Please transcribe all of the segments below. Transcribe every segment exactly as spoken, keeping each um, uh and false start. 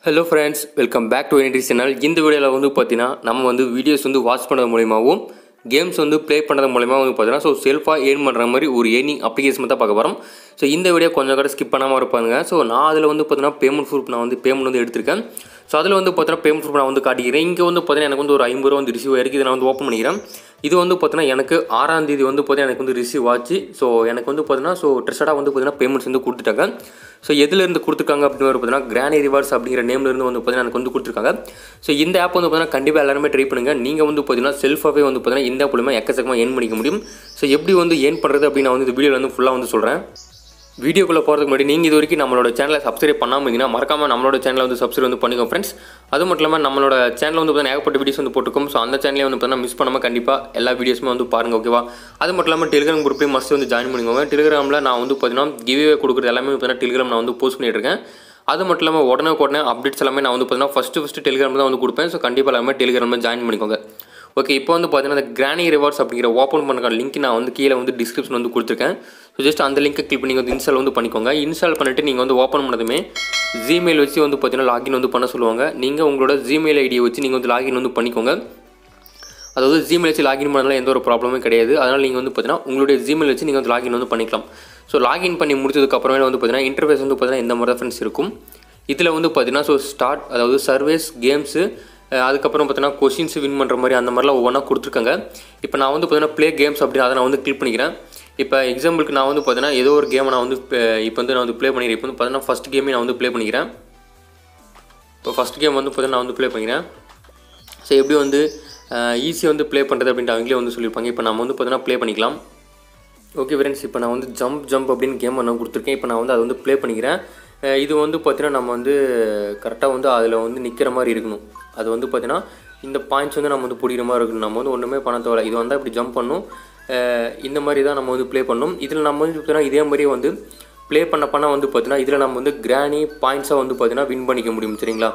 Hello friends, welcome back to Energy channel. இந்த வீடியோல வந்து பாத்தீனா நம்ம வந்து வீடியோஸ் வந்து வாட்ச் பண்றது மூலமாவும் கேம்ஸ் வந்து ப்ளே பண்றது மூலமா வந்து பாத்தீனா சோ செல்ஃபா ஏர்ன் பண்ற மாதிரி ஒரு ஏர்னிங் அப்ளிகேஷன் தான் பார்க்க போறோம். சோ இந்த வீடியோ கொஞ்சம் கூட ஸ்கிப் பண்ணாம இருப்பாங்க. சோ நான் அதுல வந்து பாத்தீனா பேமெண்ட் ப்ரூஃப் நான் வந்து பேமெண்ட் வந்து எடுத்துர்க்கேன். சோ அதுல வந்து பாத்தீனா பேமெண்ட் ப்ரூஃப் நான் வந்து காட்டிக்கிறேன். இங்க வந்து பாத்தீனா எனக்கு வந்து ஒரு ஐம்பது ரூபாய் வந்து ரிசீவ் ஆயிருக்கு. இத நான் வந்து ஓபன் பண்ணிக்கிறேன். இது வந்து பாத்தீனா எனக்கு ஆறாம் தேதி வந்து பாத்தீனா எனக்கு வந்து ரிசீவ் ஆச்சு. சோ எனக்கு வந்து பாத்தீனா சோ ட்ரெஸ்டடா வந்து பாத்தீனா பேமெண்ட்ஸ் வந்து கொடுத்துட்டாங்க. சோ எதில இருந்து கொடுத்துருக்காங்க அப்படினு பாத்தீனா கிரானி ரிவார்ட்ஸ் அப்படிங்கற நேம்ல இருந்து வந்து பாத்தீனா எனக்கு வந்து கொடுத்துருக்காங்க. சோ இந்த ஆப் வந்து பாத்தீனா கண்டிப்பா எல்லாரும் ட்ரை பண்ணுங்க. நீங்க வந்து பாத்தீனா செல்ஃபாவே வந்து பாத்தீனா இந்த ஆப் மூலமா எக்கச்சக்கமா ஏர்ன் பண்ணிக்க முடியும். சோ எப்படி வந்து ஏர்ன் பண்றது அப்படி நான் வந்து இந்த வீடியோல வந்து ஃபுல்லா வந்து சொல்றேன். வீடியோக்குள்ள போறதுக்கு முன்னாடி நீங்க இது வரைக்கும் நம்மளோட சேனலை சப்ஸ்கிரைப் பண்ணாம இருந்தீங்கன்னா மறக்காம நம்மளோட சேனலை வந்து சப்ஸ்கிரைப் வந்து பண்ணிக்கோங்க फ्रेंड्स. அது மட்டும் இல்லாம நம்மளோட சேனல்ல வந்து பார்த்தா ஏகப்பட்ட வீடியோஸ் வந்து போட்டுருக்கோம். சோ அந்த சேனலை வந்து பார்த்தா மிஸ் பண்ணாம கண்டிப்பா எல்லா வீடியோஸுமே வந்து பாருங்க ஓகேவா. அது மட்டும் இல்லாம Telegram குரூப்லயே மஸ்ட் வந்து ஜாயின் பண்ணிக்கோங்க. Telegramல நான் வந்து பார்த்தீனா கிவ்அவே கொடுக்குறது எல்லாமே பார்த்தீனா Telegram நான் வந்து போஸ்ட் பண்ணிட்டு இருக்கேன். அது மட்டும் இல்லாம உடனே உடனே அப்டேட்ஸ் எல்லாமே நான் வந்து பார்த்தீனா ஃபர்ஸ்ட் ஃபர்ஸ்ட் Telegram தான் வந்து கொடுப்பேன். சோ கண்டிப்பா எல்லாமே Telegramல ஜாயின் பண்ணிக்கோங்க. ஓகே இப்போ வந்து பார்த்தீங்கன்னா அந்த கிரானி ரிவார்ட்ஸ் அப்படிங்கிற ஓப்பன் பண்ணுற லிங்க் நான் வந்து கீழே வந்து டிஸ்கிரிப்ஷன் வந்து கொடுத்துருக்கேன். ஸோ ஜஸ்ட் அந்த லிங்க்கை கிளிக் பண்ணி வந்து இன்ஸ்டால் வந்து பண்ணிக்கோங்க. இன்ஸ்டால் பண்ணிவிட்டு நீங்கள் வந்து ஓப்பன் பண்ணதுமே ஜிமெயில் வச்சு வந்து பார்த்தீங்கன்னா லாகின் வந்து பண்ண சொல்லுவாங்க. நீங்கள் உங்களோட ஜிமெயில் ஐடியை வச்சு நீங்கள் வந்து லாகின் வந்து பண்ணிக்கோங்க. அதாவது ஜிமெயில் வச்சு லாகின் பண்ணாலும் எந்த ஒரு ப்ராப்ளமும் கிடையாது. அதனால் நீங்கள் வந்து பார்த்தீங்கன்னா உங்களுடைய ஜிமெயில் வச்சு நீங்கள் வந்து லாகின் வந்து பண்ணிக்கலாம். ஸோ லாகின் பண்ணி முடிச்சதுக்கப்புறமே வந்து பார்த்தீங்கன்னா இன்டர்ஃபேஸ் வந்து பார்த்தீங்கன்னா இந்த மாதிரி தான் ஃப்ரெண்ட்ஸ் இருக்கும். இதில் வந்து பார்த்தீங்கன்னா ஸோ ஸ்டார்ட் அதாவது சர்வீஸ் கேம்ஸு அதுக்கப்புறம் பார்த்தீங்கன்னா கொஷின்ஸ் வின் பண்ணுற மாதிரி அந்த மாதிரிலாம் ஒவ்வொன்றா கொடுத்துருக்காங்க. இப்போ நான் வந்து பார்த்தீங்கன்னா ப்ளே கேம்ஸ் அப்படி அதை நான் வந்து கிளிக் பண்ணிக்கிறேன். இப்போ எக்ஸாம்பிளுக்கு நான் வந்து பார்த்தீங்கன்னா ஏதோ ஒரு கேமை நான் வந்து இப்போ வந்து நான் வந்து ப்ளே பண்ணிக்கிறேன். இப்போ வந்து பார்த்தீங்கன்னா ஃபஸ்ட் கேமே நான் வந்து ப்ளே பண்ணிக்கிறேன். இப்போ ஃபஸ்ட் கேம் வந்து பார்த்தீங்கன்னா நான் வந்து ப்ளே பண்ணிக்கிறேன். ஸோ எப்படி வந்து ஈஸியாக வந்து ப்ளே பண்ணுறது அப்படின்ட்டு அவங்களே வந்து சொல்லியிருப்பாங்க. இப்போ நம்ம வந்து பார்த்தீங்கன்னா ப்ளே பண்ணிக்கலாம். ஓகே ஃப்ரெண்ட்ஸ், இப்போ நான் வந்து ஜம்ப் ஜம்ப் அப்படின்னு கேம் நான் கொடுத்துருக்கேன். இப்போ நான் வந்து அதை வந்து ப்ளே பண்ணிக்கிறேன். இது வந்து பார்த்தீங்கன்னா நம்ம வந்து கரெக்டாக வந்து அதில் வந்து நிற்கிற மாதிரி இருக்கணும். அது வந்து பார்த்தீங்கன்னா இந்த பாயிண்ட்ஸ் வந்து நம்ம வந்து பிடிக்கிற மாதிரி இருக்கணும். நம்ம வந்து ஒன்றுமே பண்ண தேவை. இது வந்து அப்படி ஜம்ப் பண்ணணும். இந்த மாதிரி தான் நம்ம வந்து ப்ளே பண்ணணும். இதில் நம்ம வந்து பார்த்தீங்கன்னா இதே மாதிரியே வந்து ப்ளே பண்ண பண்ண வந்து பார்த்தீங்கன்னா இதில் நம்ம வந்து கிரானி பாயிண்ட்ஸாக வந்து பார்த்தீங்கன்னா வின் பண்ணிக்க முடியும் சரிங்களா.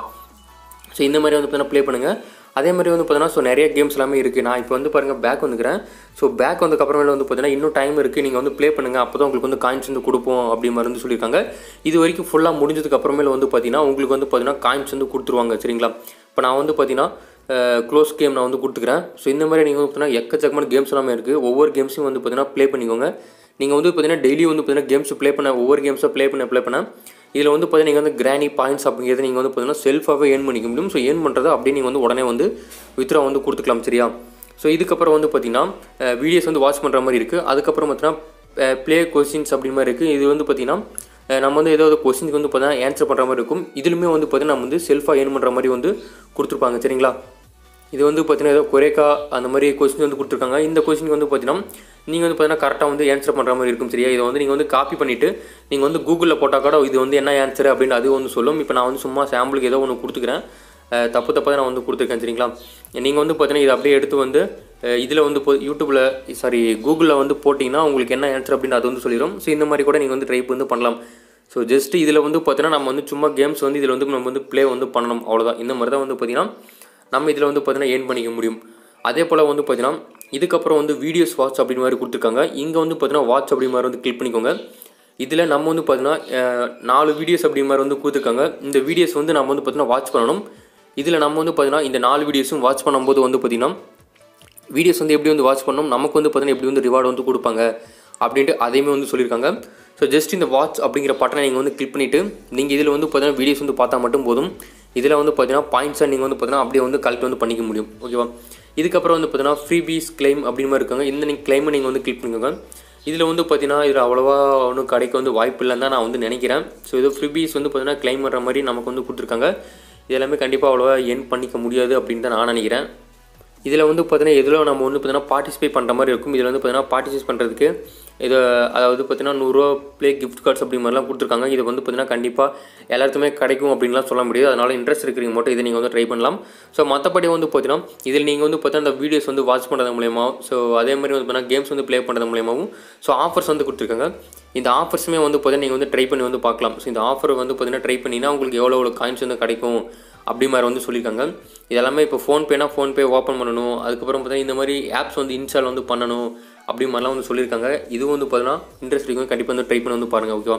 ஸோ இந்த மாதிரி வந்து பார்த்தீங்கன்னா ப்ளே பண்ணுங்கள். அதே மாதிரி வந்து பார்த்தீங்கன்னா ஸோ நிறைய கேம்ஸ் எல்லாமே இருக்குது. நான் இப்போ வந்து பாருங்கள் பேக் வந்துக்கிறேன். ஸோ பேக் வந்ததுக்கப்புறமேல வந்து பார்த்தீங்கன்னா இன்னும் டைம் இருக்குது, நீங்கள் வந்து ப்ளே பண்ணுங்கள், அப்போ தான் உங்களுக்கு வந்து காயின்ஸ் வந்து கொடுப்போம் அப்படி மாதிரி வந்து சொல்லியிருக்காங்க. இது வரைக்கும் ஃபுல்லாக முடிஞ்சதுக்கப்புறமேல வந்து பார்த்தீங்கன்னா உங்களுக்கு வந்து பார்த்தீங்கன்னா காயின்ஸ் வந்து கொடுத்துருவாங்க சரிங்களா. இப்போ நான் வந்து பார்த்தீங்கன்னா க்ளோஸ் கேம் நான் வந்து கொடுத்துக்கிறேன். ஸோ இந்த மாதிரி நீங்கள் வந்து பார்த்தீங்கன்னா எக்கச்சக்கமான கேம்ஸ் எல்லாமே இருக்குது. ஒவ்வொரு கேம்ஸையும் வந்து பார்த்தீங்கன்னா ப்ளே பண்ணிக்கோங்க. நீங்கள் வந்து பார்த்தீங்கன்னா டெய்லி வந்து பார்த்தீங்கன்னா கேம்ஸ் ப்ளே பண்ண ஒவ்வொரு கேம்ஸை ப்ளே பண்ண ப்ளே பண்ண இதில் வந்து பார்த்தீங்கன்னா நீங்கள் வந்து கிரானி பாயிண்ட்ஸ் அப்படிங்கிறது நீங்கள் வந்து பார்த்தீங்கன்னா செல்ஃபாகவே ஏர்ன் பண்ணிக்க முடியும். ஸோ ஏர்ன் பண்ணுறது அப்படியே நீங்கள் வந்து உடனே வந்து வித்ரா வந்து கொடுத்துக்கலாம் சரியா. ஸோ இதுக்கப்புறம் வந்து பார்த்தீங்கன்னா வீடியோஸ் வந்து வாட்ச் பண்ணுற மாதிரி இருக்குது. அதுக்கப்புறம் பார்த்தீங்கன்னா ப்ளே கொஸ்டின்ஸ் அப்படி மாதிரி இருக்குது. இது வந்து பார்த்தீங்கன்னா நம்ம வந்து ஏதாவது கொஸ்டினுக்கு வந்து பார்த்தீங்கன்னா ஆன்சர் பண்ணுற மாதிரி இருக்கும். இதுலுமே வந்து பார்த்தீங்கன்னா நம்ம வந்து செல்ஃபாக ஏர்ன் பண்ணுற மாதிரி வந்து கொடுத்துருப்பாங்க சரிங்களா. இது வந்து பார்த்தீங்கன்னா ஏதோ குறைக்கா அந்த மாதிரி கொஸ்டின் வந்து கொடுத்துருக்காங்க. இந்த கொஸ்டினுக்கு வந்து பார்த்தீங்கன்னா நீங்கள் வந்து பார்த்தீங்கன்னா கரெக்டாக வந்து ஆன்சர் பண்ணுற மாதிரி இருக்கும் சரியா. இதை வந்து நீங்கள் வந்து காப்பி பண்ணிவிட்டு நீங்கள் வந்து கூகுளில் போட்டால் கூட இது வந்து என்ன ஆன்சர் அப்படின்னு அது வந்து சொல்லும். இப்போ நான் வந்து சும்மா சாம்பிளுக்கு ஏதோ ஒன்று கொடுத்துக்கிறேன். தப்பு தப்பாக நான் வந்து கொடுத்துருக்கேன் சரிங்களா. நீங்கள் வந்து பார்த்தீங்கன்னா இதை அப்படியே எடுத்து வந்து இதில் வந்து போ யூடியூப்பில் சாரி கூகுளில் வந்து போட்டிங்கன்னா உங்களுக்கு என்ன ஆன்சர் அப்படின்னு அது வந்து சொல்லிடும். ஸோ இந்த மாதிரி கூட நீங்கள் வந்து ட்ரை வந்து பண்ணலாம். ஸோ ஜஸ்ட் இதில் வந்து பார்த்தீங்கன்னா நம்ம வந்து சும்மா கேம்ஸ் வந்து இதில் வந்து நம்ம வந்து ப்ளே வந்து பண்ணணும் அவ்வளோதான். இந்த மாதிரி தான் வந்து பார்த்தீங்கன்னா நம்ம இதில் வந்து பார்த்தீங்கன்னா ஏர்ன் பண்ணிக்க முடியும். அதே போல் வந்து பார்த்தீங்கன்னா இதுக்கப்புறம் வந்து வீடியோஸ் வாட்ச் அப்படி மாதிரி கொடுத்துருக்காங்க. இங்கே வந்து பார்த்தீங்கன்னா வாட்ச் அப்படி மாதிரி வந்து கிளிக் பண்ணிக்கோங்க. இதில் நம்ம வந்து பார்த்தீங்கன்னா நாலு வீடியோஸ் அப்படி மாதிரி வந்து கொடுத்துருக்காங்க. இந்த வீடியோஸ் வந்து நம்ம வந்து பார்த்தீங்கன்னா வாட்ச் பண்ணணும். இதில் நம்ம வந்து பார்த்தீங்கன்னா இந்த நாலு வீடியோஸும் வாட்ச் பண்ணும்போது வந்து பார்த்தீங்கன்னா வீடியோஸ் வந்து எப்படி வந்து வாட்ச் பண்ணணும், நமக்கு வந்து பார்த்தீங்கன்னா எப்படி வந்து ரிவார்டு வந்து கொடுப்பாங்க அப்படின்ட்டு அதையுமே வந்து சொல்லியிருக்காங்க. ஸோ ஜஸ்ட் இந்த வாட்ச் அப்படிங்கிற பட்டனை நீங்கள் வந்து கிளிக் பண்ணிவிட்டு நீங்கள் இதில் வந்து பார்த்தீங்கன்னா வீடியோஸ் வந்து பார்த்தா மட்டும் போதும். இதில் வந்து பார்த்தீங்கன்னா பாயிண்ட்ஸாக நீங்கள் வந்து பார்த்தீங்கன்னா அப்படியே வந்து கலெக்ட் வந்து பண்ணிக்க முடியும் ஓகேவா. இதுக்கப்புறம் வந்து பார்த்தீங்கன்னா ஃப்ரீபீஸ் கிளைம் அப்படின்னு மாதிரி இருக்காங்க. இந்த நீங்கள் கிளைமை நீங்கள் வந்து கிளிக் பண்ணிக்கோங்க. இதில் வந்து பார்த்தீங்கன்னா இதில் அவ்வளோவா ஒன்றும் கிடைக்க வந்து வாய்ப்பு இல்லைன்னு தான் நான் வந்து நினைக்கிறேன். ஸோ இது ஃப்ரீபீஸ் வந்து பார்த்தீங்கன்னா கிளைம் பண்ணுற மாதிரி நமக்கு வந்து கொடுத்துருக்காங்க. இதெல்லாமே கண்டிப்பாக அவ்வளோவா ஏர்ன் பண்ணிக்க முடியாது அப்படின்னு தான் நான் நினைக்கிறேன். இதில் வந்து பார்த்தீங்கன்னா எதில் நம்ம வந்து பார்த்தீங்கன்னா பார்ட்டிசிபேட் பண்ணுற மாதிரி இருக்கும். இதில் வந்து பார்த்தீங்கன்னா பார்ட்டிசிபேட் பண்ணுறதுக்கு இது அதாவது பார்த்தீங்கன்னா நூறுரூவா ப்ளே கிஃப்ட் கார்ட்ஸ் அப்படி மாதிரிலாம் கொடுத்துருக்காங்க. இது வந்து பார்த்தீங்கன்னா கண்டிப்பாக எல்லாத்துக்குமே கிடைக்கும் அப்படின்லாம் சொல்ல முடியாது. அதனால் இன்ட்ரெஸ்ட் இருக்கிறீங்க மட்டும் இதை நீங்கள் வந்து ட்ரை பண்ணலாம். ஸோ மற்றபடி வந்து பார்த்தீங்கன்னா இதில் நீங்கள் வந்து பார்த்தீங்கன்னா அந்த வீடியோஸ் வந்து வாட்ச் பண்ணுறது மூலயமா ஸோ அதே மாதிரி வந்து பார்த்தீங்கன்னா கேம்ஸ் வந்து ப்ளே பண்ணுறது மூலயமாவும் ஸோ ஆஃபர்ஸ் வந்து கொடுத்துருக்காங்க. இந்த ஆஃபர்ஸுமே வந்து பார்த்தீங்கன்னா நீங்கள் வந்து ட்ரை பண்ணி வந்து பார்க்கலாம். ஸோ இந்த ஆஃபர் வந்து பார்த்தீங்கன்னா ட்ரை பண்ணிங்கன்னா உங்களுக்கு எவ்வளோ எவ்வளோ காயின்ஸ் வந்து கிடைக்கும் அப்படி மாதிரி வந்து சொல்லியிருக்காங்க. இதெல்லாமே இப்போ ஃபோன்பேனா ஃபோன்பே ஓப்பன் பண்ணணும். அதுக்கப்புறம் பார்த்தீங்கன்னா இந்த மாதிரி ஆப்ஸ் வந்து இன்ஸ்டால் வந்து பண்ணணும் அப்படி மாதிரிலாம் வந்து சொல்லியிருக்காங்க. இது வந்து பார்த்தீங்கன்னா இன்ட்ரெஸ்ட் இருக்கும். கண்டிப்பாக வந்து ட்ரை பண்ணி வந்து பாருங்கள் ஓகேவா.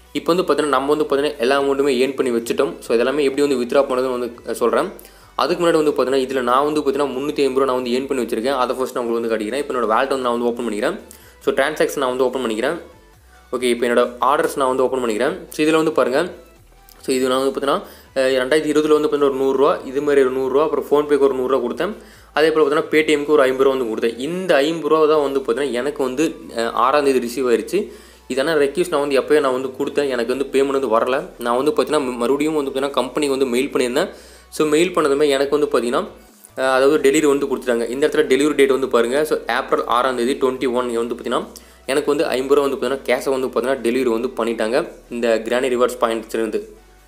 இப்போ வந்து பார்த்தீங்கன்னா நம்ம வந்து பார்த்தீங்கன்னா எல்லா அமௌண்ட்டுமே ஏர்ன் பண்ணி வச்சுட்டோம். ஸோ இதெல்லாமே எப்படி வந்து வித்ரா பண்ணுறதுன்னு வந்து சொல்கிறேன். அதுக்கு முன்னாடி வந்து பார்த்தீங்கன்னா இதில் நான் வந்து பார்த்தீங்கன்னா முந்நூற்றி ஐம்பது ரூபா நான் வந்து ஏர்ன் பண்ணி வச்சிருக்கேன். அதை ஃபர்ஸ்ட் நான் உங்களுக்கு வந்து காட்டிக்கிறேன். இப்போ என்னோட வேலட் வந்து நான் வந்து ஓப்பன் பண்ணிக்கிறேன். ஸோ ட்ரான்சாக்ஷன் நான் வந்து ஓப்பன் பண்ணிக்கிறேன். ஓகே, இப்போ என்னோட ஆர்டர்ஸ் நான் வந்து ஓப்பன் பண்ணிக்கிறேன். ஸோ இதில் வந்து பாருங்கள், ஸோ இது நான் வந்து பார்த்தீங்கன்னா ரெண்டாயிரத்தி இருபதில் வந்து பார்த்தீங்கன்னா ஒரு நூறுரூவா, இது மாதிரி ஒரு நூறுரூவா, அப்புறம் ஃபோன்பேக்கு ஒரு நூறுரூவா கொடுத்தேன். அதே போல் பார்த்தீங்கன்னா பேடிஎம்க்கு ஒரு ஐம்பது ரூபா வந்து கொடுத்தேன். இந்த ஐம்பது ரூபா தான் வந்து பார்த்தீங்கன்னா எனக்கு வந்து ஆறாம் தேதி ரிசீவ் ஆயிடுச்சு. இதெல்லாம் ரெக்யூஸ் நான் வந்து எப்போயே நான் வந்து கொடுத்தேன். எனக்கு வந்து பேமெண்ட் வந்து வரல. நான் வந்து பார்த்தீங்கன்னா மறுபடியும் வந்து பார்த்தீங்கன்னா கம்பெனிக்கு வந்து மெயில் பண்ணியிருந்தேன். ஸோ மெயில் பண்ணதுமே எனக்கு வந்து பார்த்தீங்கன்னா அதாவது டெலிவரி வந்து கொடுத்துட்டாங்க. இந்த இடத்துல டெலிவரி டேட் வந்து பாருங்கள். ஸோ ஏப்ரல் ஆறாம் தேதி டுவெண்ட்டி ஒன் வந்து பார்த்தீங்கன்னா எனக்கு வந்து ஐம்பது ரூபா வந்து பார்த்தீங்கன்னா கேஷை வந்து பார்த்தீங்கன்னா டெலிவரி வந்து பண்ணிட்டாங்க இந்த கிரானி ரிவார்ட்ஸ் பாயிண்ட்ஸ்லேருந்து.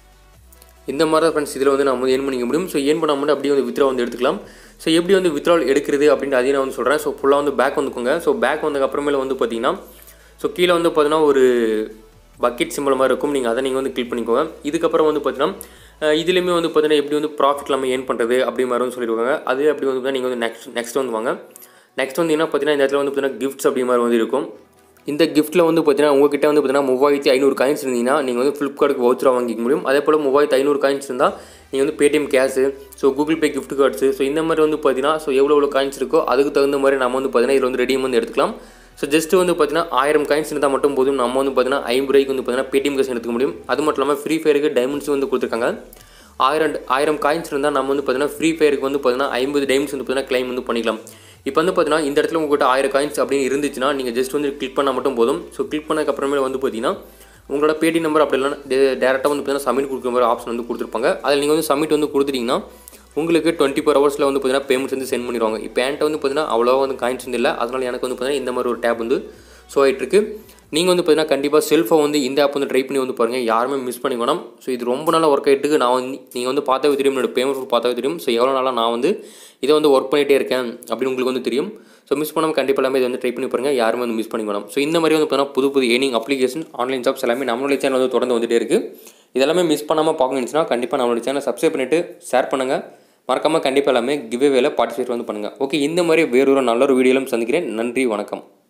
இந்த மாதிரி தான் ஃப்ரெண்ட்ஸ் இதில் வந்து நம்ம வந்து ஏர்ன் பண்ணிக்க முடியும். ஸோ ஏர்ன் பண்ண முடியும் அப்படியே வந்து வித்ரா வந்து எடுத்துக்கலாம். ஸோ எப்படி வந்து வித்ரால் எடுக்கிறது அப்படின்னு அதையும் நான் வந்து சொல்கிறேன். ஸோ ஃபுல்லாக வந்து பேக் வந்துக்கோங்க. ஸோ பேக் வந்ததுக்கு அப்புறமேல வந்து பார்த்தீங்கன்னா ஸோ கீழே வந்து பார்த்தீங்கன்னா ஒரு பக்கெட் சிம்பிள் மாதிரி இருக்கும். நீங்கள் அதை நீங்கள் வந்து கிளிக் பண்ணிக்கோங்க. இதுக்கப்புறம் வந்து பார்த்தீங்கன்னா இதுலேயுமே வந்து பார்த்தீங்கன்னா எப்படி வந்து ப்ராஃபிட் இல்லாமல் ஏர்ன் பண்ணுறது அப்படி மாதிரி வந்து சொல்லியிருக்காங்க. அது அப்படி வந்து நீங்கள் வந்து நெக்ஸ்ட் நெக்ஸ்ட் வந்து வாங்க. நெக்ஸ்ட் வந்து என்ன பார்த்தீங்கன்னா இந்த இடத்துல வந்து பார்த்தீங்கன்னா கிஃப்ட்ஸ் அப்படி மாதிரி வந்து இருக்கும். இந்த கிஃப்ட்டில் வந்து பார்த்தீங்கன்னா உங்கள்கிட்ட வந்து பார்த்தீங்கன்னா மூவாயிரத்தி ஐநூறு காயின்ஸ் இருந்தீங்கன்னா நீங்கள் வந்து ஃப்ளிப்கார்ட்டுக்கு வவுச்சராக வாங்கிக்க முடியும். அதே போல் மூவாயிரத்தி ஐநூறு காயின்ஸ் இருந்தால் நீங்கள் வந்து Paytm cash, so Google pay gift cards, ஸோ இந்த மாதிரி வந்து பார்த்தீங்கன்னா ஸோ எவ்வளோ எவ்வளோ காயின்ஸ் இருக்கோ அதுக்கு தகுந்த மாதிரி நம்ம வந்து பார்த்தீங்கன்னா இதில் வந்து ரெடியும் வந்து எடுத்துக்கலாம். ஸோ ஜஸ்ட்டு வந்து பார்த்தீங்கன்னா ஆயிரம் காயின்ஸ் இருந்தால் மட்டும் போதும். நம்ம வந்து பார்த்தீங்கன்னா ஐம்பது ரூபாய்க்கு வந்து பார்த்தீங்கன்னா பேடிஎம் கேஷ் எடுத்துக்க முடியும். அது மட்டும் இல்லாமல் ஃப்ரீ ஃபயருக்கு டைமண்ட்ஸ் வந்து கொடுத்துருக்காங்க. ஆயிரம் ஆயிரம் காயின்ஸ் இருந்தால் நம்ம வந்து பார்த்தீங்கன்னா ஃப்ரீ ஃபயருக்கு வந்து பார்த்தீங்கன்னா ஐம்பது டைமண்ட்ஸ் வந்து பார்த்தீங்கன்னா கிளைம் வந்து பண்ணிக்கலாம். இப்போ வந்து பார்த்தீங்கன்னா இந்த இடத்துல உங்கள்கிட்ட ஆயிரம் காயின்ஸ் அப்படின்னு இருந்துச்சுன்னா நீங்கள் ஜஸ்ட் வந்து கிளிக் பண்ணால் மட்டும் போதும். ஸோ கிளிக் பண்ணதுக்கப்புறமே வந்து பார்த்தீங்கன்னா உங்களோட பேடிஎம் நம்பர் அப்படி இல்லைனா டேரெக்டாக வந்து பார்த்தீங்கன்னா சப்மிட் கொடுக்குற மாதிரி ஆப்ஷன் வந்து கொடுத்துருப்பாங்க. அதில் நீங்கள் வந்து சப்மிட் வந்து கொடுத்துட்டிங்கன்னா உங்களுக்கு டுவெண்ட்டி ஃபோர் ஹவர்ஸில் வந்து பார்த்தீங்கன்னா பேமெண்ட்ஸ் வந்து சென்ட் பண்ணிடுவாங்க. இப்போ என்கிட்ட வந்து பார்த்தீங்கன்னா அவ்வளோவா வந்து காயின்ஸ் வந்து இல்லை. அதனால் எனக்கு வந்து பார்த்தீங்கன்னா இந்த மாதிரி ஒரு டேப் வந்து ஷோ ஆகிட்டுருக்கு. நீங்கள் வந்து பார்த்தீங்கன்னா கண்டிப்பாக செல்ஃபை வந்து இந்த ஆப் வந்து ட்ரை பண்ணி வந்து பாருங்கள். யாருமே மிஸ் பண்ணி வேணாம். ஸோ இது ரொம்ப நாளாக ஒர்க் ஆகிட்டு நான் வந்து நீங்கள் வந்து பார்த்தாவே தெரியும், என்னோட பேமெண்ட் பார்த்தாவே தெரியும். ஸோ எவ்வளோ நாளாக நான் வந்து இதை வந்து ஒர்க் பண்ணிகிட்டே இருக்கேன் அப்படின்னு உங்களுக்கு வந்து தெரியும். ஸோ மிஸ் பண்ணாமல் கண்டிப்பாக எல்லாமே இதை வந்து ட்ரை பண்ணி பாருங்கள். யாருமே வந்து மிஸ் பண்ணி வேணாம். ஸோ இந்த மாதிரி வந்து பார்த்தீங்கன்னா புது புது ஏர்னிங் அப்ளிகேஷன் ஆன்லைன் ஜாப்ஸ் எல்லாமே நம்மளுடைய சேனல் வந்து தொடர்ந்து வந்துகிட்டே இருக்குது. இதெல்லாமே மிஸ் பண்ணாமல் பார்க்கணுச்சுன்னா கண்டிப்பாக நம்மளுடைய சேனலை சப்ஸ்கிரைப் பண்ணிவிட்டு ஷேர் பண்ணுங்கள். மறக்காமல் கண்டிப்பாக எல்லாமே கிவ்அவேல பார்ட்டிசிபேட் வந்து பண்ணுங்கள். ஓகே, இந்த மாதிரி வேறொரு நல்ல ஒரு வீடியோலும் சந்திக்கிறேன். நன்றி, வணக்கம்.